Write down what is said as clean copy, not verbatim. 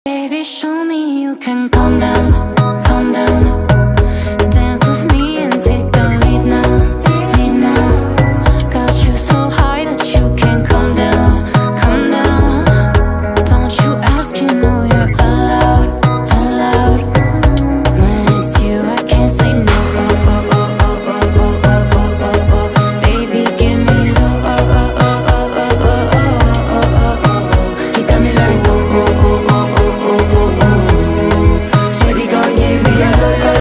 Baby, show me you can calm down, calm down.